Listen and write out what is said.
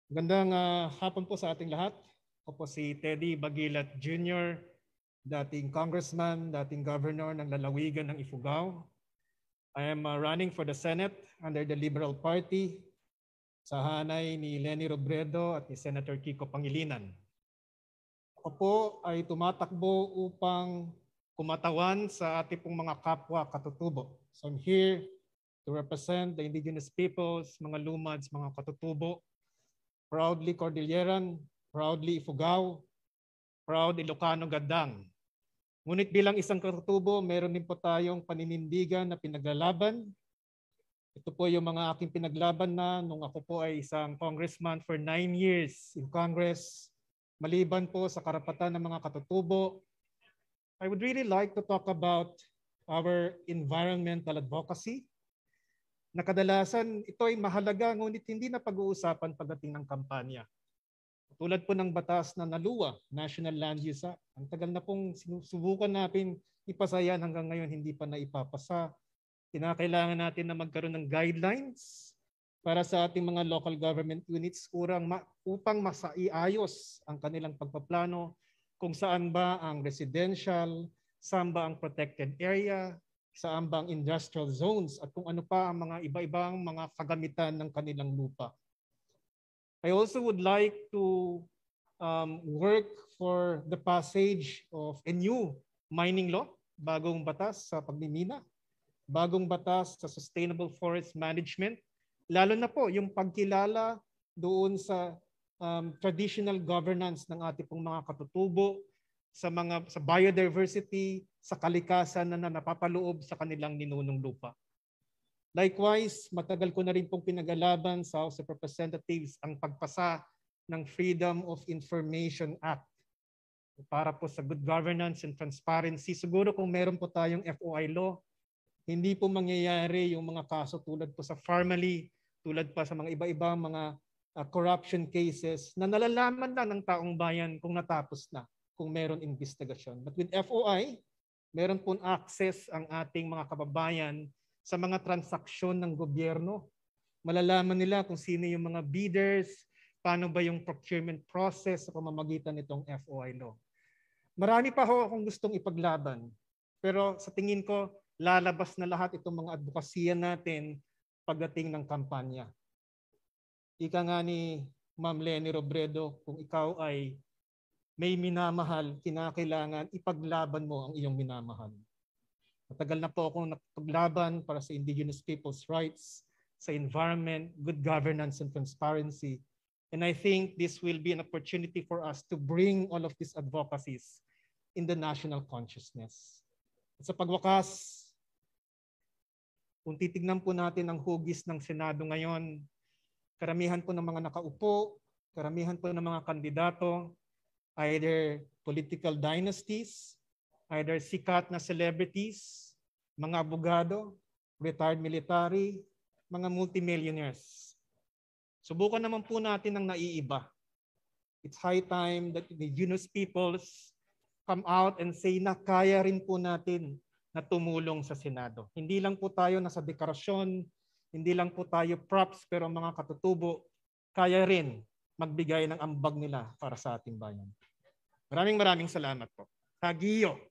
Magandang hapon po sa ating lahat. Ako po si Teddy Baguilat Jr, dating congressman, dating governor ng lalawigan ng Ifugao. I am running for the Senate under the Liberal Party sa hanay ni Leni Robredo at ni Senator Kiko Pangilinan. Ako po ay tumatakbo upang kumatawan sa ating pong mga kapwa katutubo. So I'm here to represent the indigenous peoples, mga lumads, mga katutubo, proudly Cordilleran, proudly Ifugao, proud Ilocano Gadang. Ngunit bilang isang katutubo, meron din po tayong paninindigan na pinaglalaban. Ito po yung mga aking pinaglaban na nung ako po ay isang congressman for 9 years in Congress. Maliban po sa karapatan ng mga katutubo, I would really like to talk about our environmental advocacy, na kadalasan ito ay mahalaga ngunit hindi na pag-uusapan pagdating ng kampanya. Tulad po ng batas na NALUA, National Land Use Act. Ang tagal na pong sinusubukan natin ipasa yan, hanggang ngayon hindi pa naipapasa. Kinakailangan natin na magkaroon ng guidelines para sa ating mga local government units upang masaiayos ang kanilang pagpaplano, kung saan ba ang residential, saan ba ang protected area, saan ba ang industrial zones, at kung ano pa ang mga iba-ibang mga kagamitan ng kanilang lupa. I also would like to work for the passage of a new mining law, bagong batas sa pagmimina, bagong batas sa sustainable forest management, lalo na po yung pagkilala doon sa traditional governance ng ating pong mga katutubo, sa biodiversity, sa kalikasan na napapaloob sa kanilang ninunong lupa. Likewise, matagal ko na rin pong pinagalaban sa House of Representatives ang pagpasa ng Freedom of Information Act para po sa good governance and transparency. Siguro kung meron po tayong FOI law, hindi po mangyayari yung mga kaso tulad po sa Farmally, tulad pa sa mga iba-ibang mga corruption cases na nalalaman na ng taong bayan kung natapos na, kung meron investigasyon. But with FOI, meron pong access ang ating mga kababayan sa mga transaksyon ng gobyerno. Malalaman nila kung sino yung mga bidders, paano ba yung procurement process sa pamamagitan nitong FOI law. Marami pa ho akong gustong ipaglaban, pero sa tingin ko, lalabas na lahat itong mga advokasya natin pagdating ng kampanya. Ika nga ni Ma'am Leni Robredo, kung ikaw ay may minamahal, kinakailangan ipaglaban mo ang iyong minamahal. Matagal na po akong nakapaglaban para sa indigenous people's rights, sa environment, good governance and transparency. And I think this will be an opportunity for us to bring all of these advocacies in the national consciousness. At sa pagwakas, kung titignan po natin ang hugis ng Senado ngayon, karamihan po ng mga nakaupo, karamihan po ng mga kandidato, either political dynasties, either sikat na celebrities, mga abogado, retired military, mga multimillionaires. Subukan naman po natin ang naiiba. It's high time that the indigenous peoples come out and say na kaya rin po natin na tumulong sa Senado. Hindi lang po tayo nasa dekorasyon, hindi lang po tayo props, pero mga katutubo, kaya rin magbigay ng ambag nila para sa ating bayan. Maraming salamat po. Hagiyo!